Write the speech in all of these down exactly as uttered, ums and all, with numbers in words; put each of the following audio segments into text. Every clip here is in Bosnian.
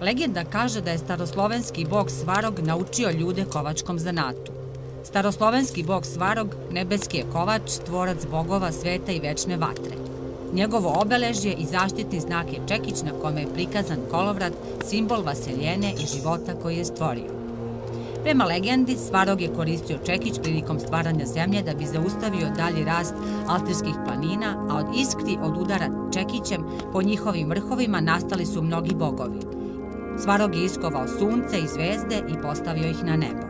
Legenda kaže da je staroslovenski bog Svarog naučio ljude kovačkom zanatu. Staroslovenski bog Svarog, nebeski je kovač, tvorac bogova, sveta i večne vatre. Njegovo obeležje i zaštitni znak je čekić na kome je prikazan kolovrat, simbol vaseljene i života koji je stvorio. Prema legendi, Svarog je koristio čekić prilikom stvaranja zemlje da bi zaustavio dalji rast altirskih planina, a od iskri od udara čekićem po njihovim vrhovima nastali su mnogi bogovi. Svarog je iskovao sunce i zvezde i postavio ih na nebo.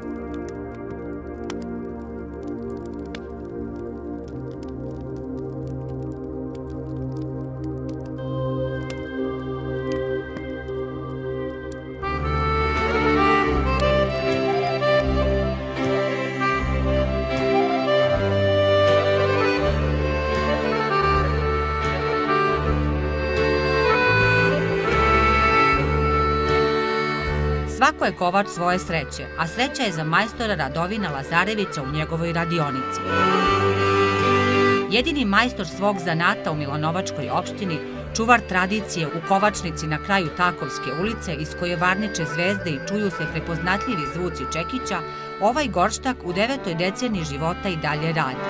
Svako je kovač svoje sreće, a sreća je za majstora Radovina Lazarevića u njegovoj radionici. Jedini majstor svog zanata u Milanovačkoj opštini, čuvar tradicije u kovačnici na kraju Takovske ulice iz koje varniče zvezde i čuju se prepoznatljivi zvuci čekića, ovaj gorštak u devetoj deceniji života i dalje radi.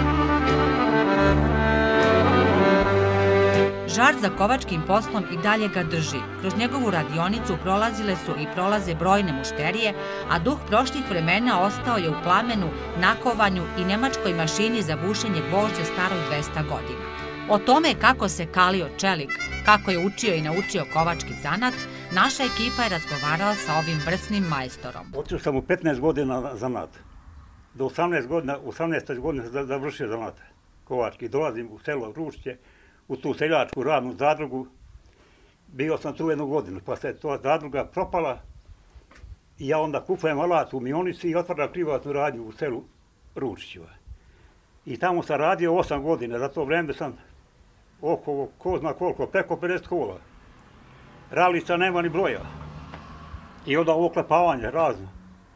Žar za kovačkim poslom i dalje ga drži. Kroz njegovu radionicu prolazile su i prolaze brojne mušterije, a duh prošlih vremena ostao je u plamenu, nakovanju i nemačkoj mašini za bušenje gvožđa staroj dvesta godina. O tome kako se kalio čelik, kako je učio i naučio kovački zanat, naša ekipa je razgovarala sa ovim vrsnim majstorom. Otišao sam u petnaest godina zanat. Do osamnaeste godine sam završio zanat kovački. Dolazim u selo Rušće, u tu seljačku radnu zadrugu. Bio sam tu jednu godinu, pa se to zadruga propala i ja onda kupujem alat u Mionici i otvaram privatnu radnju u selu Ručićeva. I tamo sam radio osam godina, za to vreme sam oko, ko zna koliko, preko pedeset kola. Ralica nema ni broja. I onda oklepavanje razno.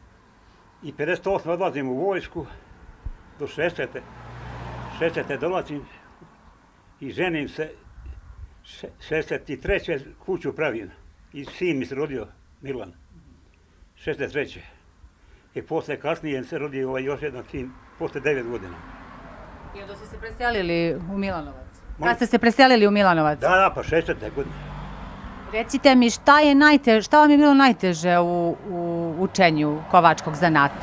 I pedeset osme odlazim u vojsku, do šestdesete. šestdesete dolazim i ženim se, šestdeset treće kuću pravim. I sin mi se rodio, Milan, šestdeset treće. I posle kasnije se rodio ovaj još jedan sin, posle devet godina. I onda ste se preselili u Milanovac? Kad ste se preselili u Milanovac? Da, da, pa šestdesete godine. Recite mi, šta je najteže, šta vam je bilo najteže u, u učenju kovačkog zanata?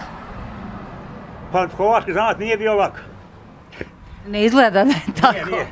Pa kovački zanat nije bio ovako. Ne izgleda da je tako. Nije, nije.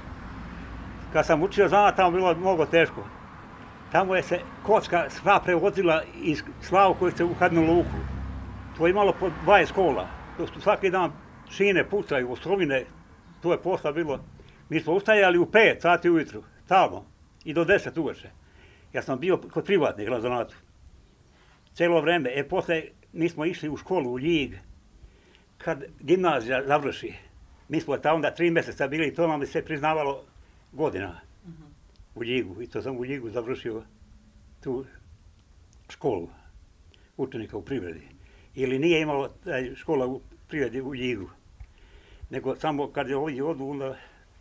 Kad sam učio zanat, tamo bilo mnogo teško. Tamo je se kocka sva prevozila iz Slavkovice u Hadnu luku. To je imalo po dvadeset kola. Svaki dan šine pucaju, ostrovine, to je posla bilo. Mi smo ustajali u pet sati ujutru, tamo, i do deset uveče. Ja sam bio kod privatnih na zanatu. Celo vreme. E, posle mi smo išli u školu u Ljig. Kad gimnazija završi, mi smo tamo onda tri mjeseca bili i to nam bi se priznavalo godina u Ljigu. I to sam u Ljigu završio tu školu učenika u privredi. Ili nije imalo škola u privredi u Ljigu. Nego samo kad je ovdje odu, onda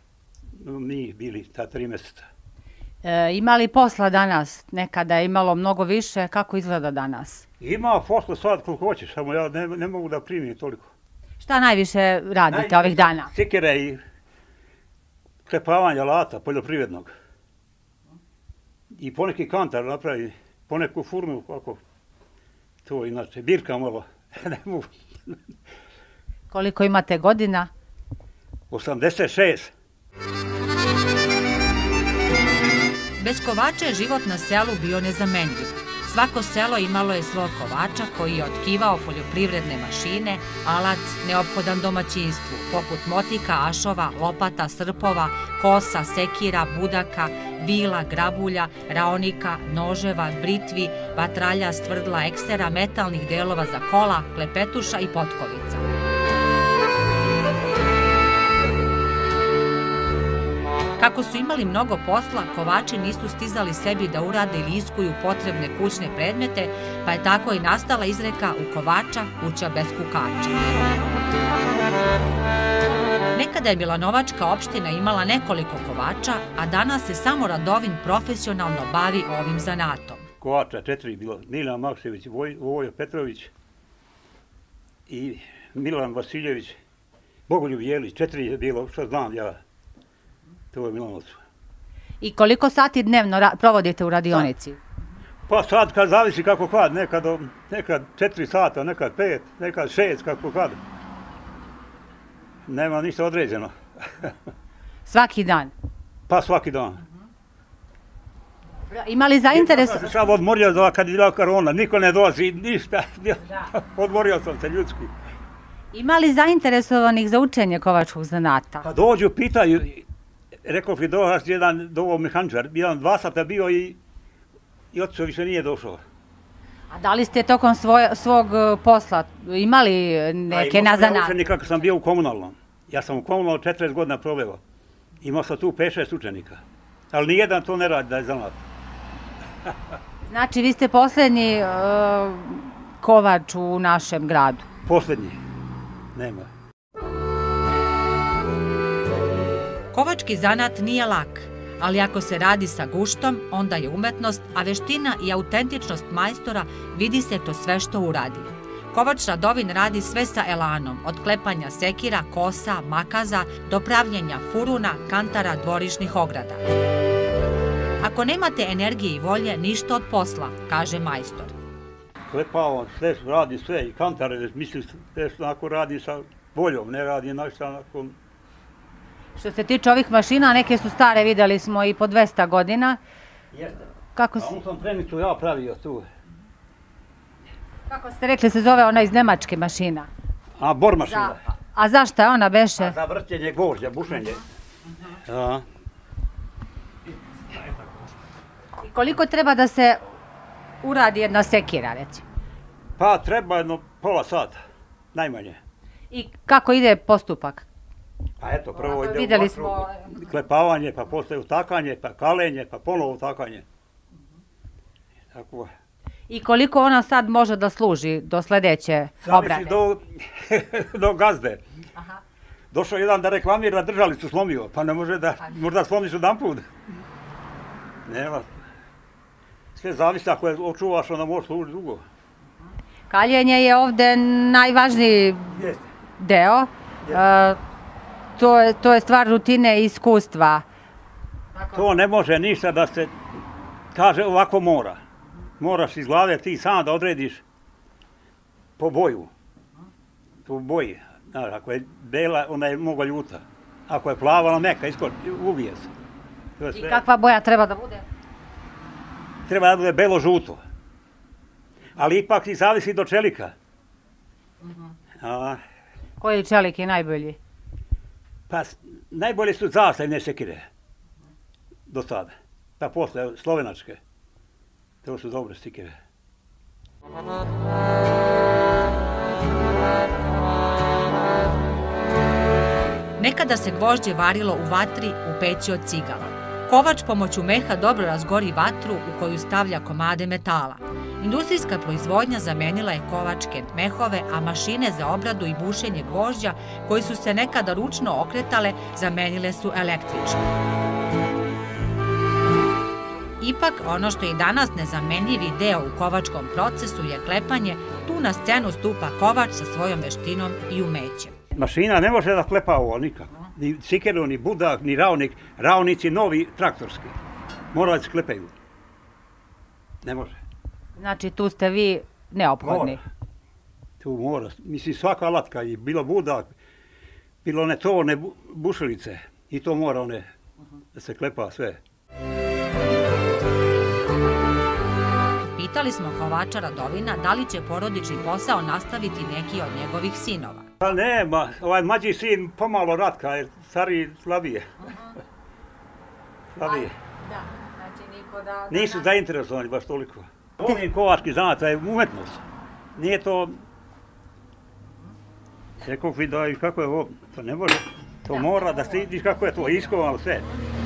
mi bili ta tri mjeseca. E, ima li posla danas? Nekada je imalo mnogo više. Kako izgleda danas? Ima posla sad koliko hoćeš, samo ja ne, ne mogu da primim toliko. Šta najviše radite najviše ovih dana? Sikere i klepavanje alata poljoprivrednog. I poneki kantar napravi, poneku furnu, kako to inače, birka malo. Ne mogu. Koliko imate godina? osamdeset šest. Bez kovača je život na selu bio nezamenljiv. Svako selo imalo je svog kovača koji je otkivao poljoprivredne mašine, alat neophodan domaćinstvu, poput motika, ašova, lopata, srpova, kosa, sekira, budaka, vila, grabulja, raonika, noževa, britvi, vatralja, stvrdla, eksera, metalnih delova za kola, klepetuša i potkovica. Kako su imali mnogo posla, kovači nisu stizali sebi da urade ili iskuju potrebne kućne predmete, pa je tako i nastala izreka u kovača kuća bez kukača. Nekada je Milanovačka opština imala nekoliko kovača, a danas se samo Radovin profesionalno bavi ovim zanatom. kovača, četiri bilo, Milan Makšević, Voj, Vojo Petrović i Milan Vasiljević, Bogoljub Jelić, četiri je bilo, što znam ja, to je Milanovcu. I koliko sati dnevno provodite u radionici? Pa sad kad zavisi kako kad, nekad, nekad četiri sata, nekad pet, nekad šest, kako kad. Nema ništa određeno. Svaki dan? Pa svaki dan. Ima li zainteres... Ja sam se sad odmorio za kad je bila korona, niko ne dolazi, ništa. Odmorio sam se ljudski. Ima li zainteresovanih za učenje kovačkog zanata? Pa dođu, pitaju, rekao mi dođaš jedan dovo mehaničar, jedan dva sata bio i i otišao više nije došao. A da li ste tokom svog posla imali neke na zanat? Ja učenika kad sam bio u komunalnom. Ja sam u komunalnom četrdeset godina proveo. Imao sam tu pet šest učenika. Ali nijedan to ne radi da je zanat. Znači vi ste posljednji kovač u našem gradu? Posljednji. Nema. Kovački zanat nije lak. Ali ako se radi sa guštom, onda je umetnost, a veština i autentičnost majstora vidi se to sve što uradi. Kovač Radovin radi sve sa elanom, od klepanja sekira, kosa, makaza, do pravljenja furuna, kantara, dvorišnih ograda. Ako nemate energije i volje, ništa od posla, kaže majstor. Klepao, sve radi sve i kantare, mislim, sve onako radi sa voljom, ne radi našta onako... Što se tiče ovih mašina, neke su stare, vidjeli smo i po dvesta godina. Jeste. Kako si... A on sam premicu ja pravio tu. Kako ste rekli se zove ona iz Nemačke mašina? A, bor mašina. A zašto je ona beše? Za vrćenje gvožđa, bušenje. I koliko treba da se uradi jedna sekira, recimo? Pa treba jedno pola sata, najmanje. I kako ide postupak? Pa eto, prvo ide u vatru, klepavanje, pa postoje utakanje, pa kalenje, pa ponovo utakanje. Tako. I koliko ona sad može da služi do sljedeće obrade? Zavisi do gazde. Došao jedan da reklamira, držalicu slomio, pa ne može da, možda slomiš jedan put. Nema. Sve zavisi, ako je očuvaš, onda može služiti dugo. Kaljenje je ovdje najvažniji deo. To je stvar rutine i iskustva. To ne može ništa da se kaže ovako mora. Moraš iz glave ti sam da odrediš po boju. Po boji. Ako je bela, ona je mnogo ljuta. Ako je plava, ona meka, iskoči, ubije se. I kakva boja treba da bude? Treba da bude belo-žuto. Ali ipak i zavisi do čelika. Koji čelik je najbolji? Pa najbolje su zastavne sekire. Do sada. Pa posle slovenačke. To su dobre sekire. Nekada se gvožđe varilo u vatri u peći od cigala. Kovač pomoću meha dobro razgori vatru u koju stavlja komade metala. Industrijska proizvodnja zamenila je kovačke mehove, a mašine za obradu i bušenje gvožđa, koji su se nekada ručno okretale, zamenile su električno. Ipak, ono što je i danas nezamenljivi deo u kovačkom procesu je klepanje, tu na scenu stupa kovač sa svojom veštinom i umećem. Mašina ne može da klepa ovo nikako. Ni sikeru, ni budak, ni ravnik. Ravnici novi traktorski. Mora da se klepaju. Ne može. Znači tu ste vi neophodni? Mora. Tu mora. Mislim svaka alatka, i bilo budak, bilo one torne bušilice. I to mora one da se klepa sve. Pitali smo kovača Radovina da li će porodični posao nastaviti neki od njegovih sinova. Pa nema, ovaj mlađi sin pomalo ratka, jer stariji slabije. Slabije. Da, znači niko da... Nisu zainteresovani baš toliko. Volim kovački zanat, to je umetnost. Nije to... Rekao bih da kako je ovo, to ne može, to mora da se vidiš kako je to iskovano sve.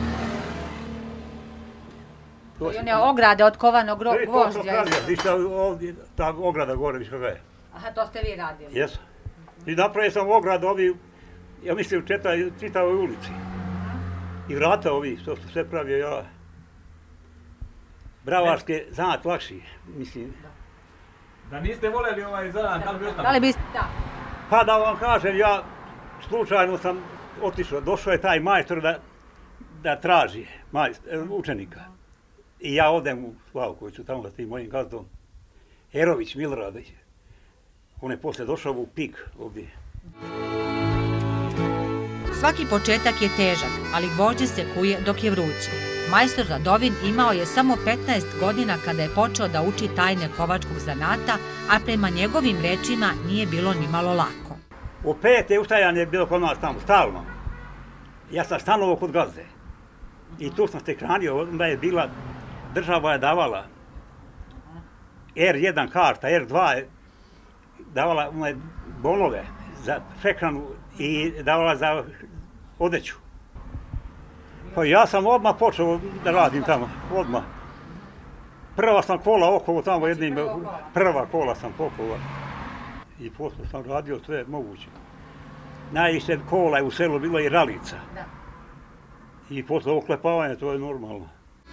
I one ograde od kovanog gvožđa. Viš ovdje, ta ograda gore, viš kako je. Aha, to ste vi radili? Jesu. I napravio sam ogradu ovi, ja mislim, u čitavoj ulici. I vrata ovi, što su sve pravio ja. bravarske zanat lakši, mislim. Da niste voljeli ovaj zanat, da li bi ostalo? Da li biste, da. Pa da vam kažem, ja slučajno sam otišao, došao je taj majstor da, da traži majstor, učenika. I ja odem u Slavkoviću, tamo sa tim mojim gazdom, Erović, Milorad. On je posle došao u Pik ovdje. Svaki početak je težak, ali gvožđe se kuje dok je vruće. Majstor Radovin imao je samo petnaest godina kada je počeo da uči tajne kovačkog zanata, a prema njegovim rečima nije bilo ni malo lako. U pet je ustajanje bilo kod nas tamo, stalno. Ja sam stanovao kod gazde. I tu sam se hranio, onda je bila, država je davala er jedan karta, er dva je davala bonove za prehranu i davala za odeću. Pa ja sam odmah počeo da radim tamo, odmah. Prva sam kola okolo tamo jednim, prva kola sam pokola. I posle sam radio sve moguće. Najviše kola je u selu bilo i ralica. I posle oklepavanja to je normalno.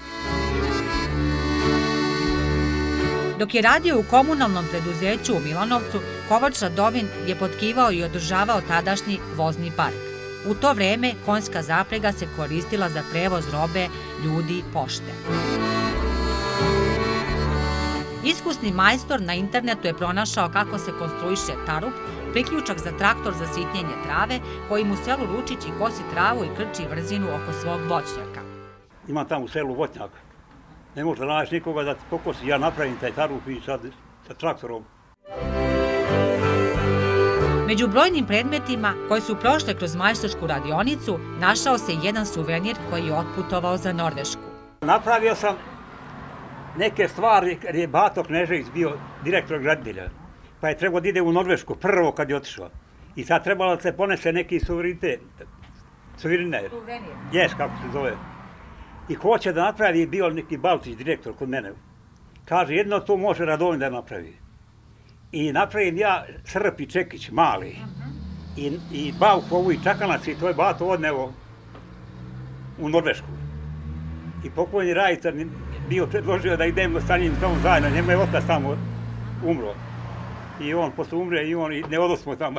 Dok je radio u komunalnom preduzeću u Milanovcu, kovač Radovin je potkivao i održavao tadašnji vozni park. U to vreme konjska zaprega se koristila za prevoz robe, ljudi, pošte. Iskusni majstor na internetu je pronašao kako se konstruiše tarup, priključak za traktor za sitnjenje trave, kojim u selu Ručić i kosi travu i krči vrzinu oko svog voćnjaka. Imam tamo u selu voćnjak. Ne može da nađeš nikoga da ti pokosi, ja napravim taj tarup i sad sa traktorom. Među brojnim predmetima koji su prošle kroz majstorsku radionicu, našao se jedan suvenir koji je otputovao za Norvešku. Napravio sam neke stvari, jer je Bato Knežević bio direktor graditelja, pa je trebao da ide u Norvešku prvo kad je otišao. I sad trebalo da se ponese neki suverenitet, suvenir, jes, kako se zove. I hoće da napravi, bio neki Baltić direktor kod mene. Kaže, jedno to može Radovin da napravi. I napravim ja srp i čekić, mali. I, i bavkovu i čakanac i to je Bato odneo u Norvešku. I pokojni Rajica bio predložio da idemo sa njim tamo zajedno, njemu je otac tamo umro. I on posle umre i on i ne odosmo tamo.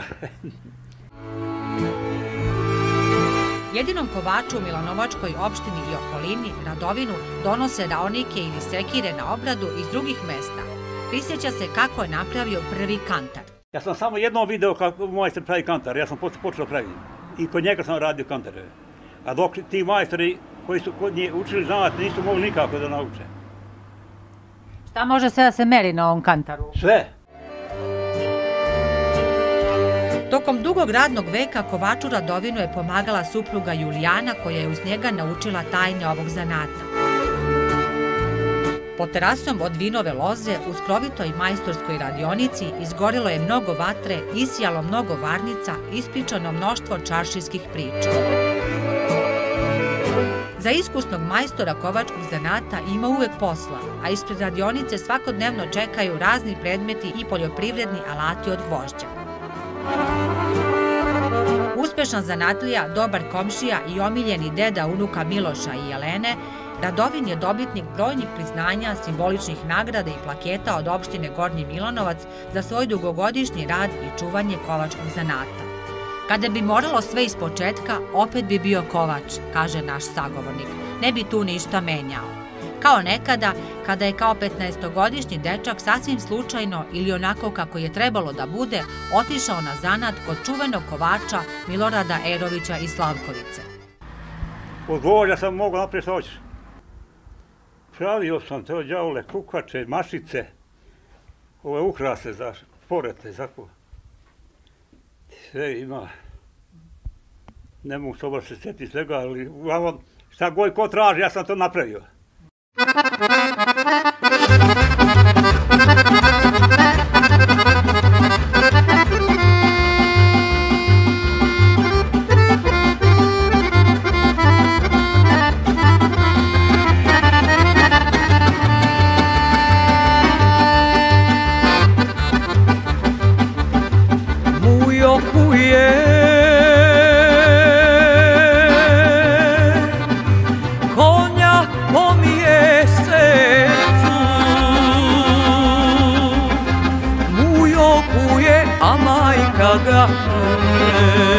Jedinom kovaču u Milanovačkoj opštini i okolini, Radovinu, donose raonike ili sekire na obradu iz drugih mesta. Prisjeća se kako je napravio prvi kantar. Ja sam samo jednom video kako majstor pravi kantar, ja sam posle počeo praviti. I kod njega sam radio kantare. A dok ti majstori koji su kod nje učili zanat nisu mogli nikako da nauče. Šta može sve da se meri na ovom kantaru? Sve. Tokom dugog radnog veka kovaču Radovinu je pomagala supruga Julijana koja je uz njega naučila tajne ovog zanata. Pod terasom od vinove loze u skrovitoj majstorskoj radionici izgorilo je mnogo vatre, isijalo mnogo varnica, ispričano mnoštvo čaršijskih priča. Za iskusnog majstora kovačkog zanata ima uvek posla, a ispred radionice svakodnevno čekaju razni predmeti i poljoprivredni alati od gvožđa. Uspešan zanatlija, dobar komšija i omiljeni deda unuka Miloša i Jelene, Radovin je dobitnik brojnih priznanja, simboličnih nagrada i plaketa od opštine Gornji Milanovac za svoj dugogodišnji rad i čuvanje kovačkog zanata. Kada bi moralo sve iz početka, opet bi bio kovač, kaže naš sagovornik, ne bi tu ništa menjao. Kao nekada, kada je kao petnaestogodišnji dečak sasvim slučajno ili onako kako je trebalo da bude, otišao na zanat kod čuvenog kovača Milorada Erovića iz Slavkovice. Od gvožđa sam mogao naprijed što hoćeš. Pravio sam te od đavole, kukače, mašice, ove ukrase za porete, zako. Sve ima. Ne mogu se obaš se sjeti svega, ali uglavnom šta god ko traži, ja sam to napravio. Mujo kuje konja pomije se ga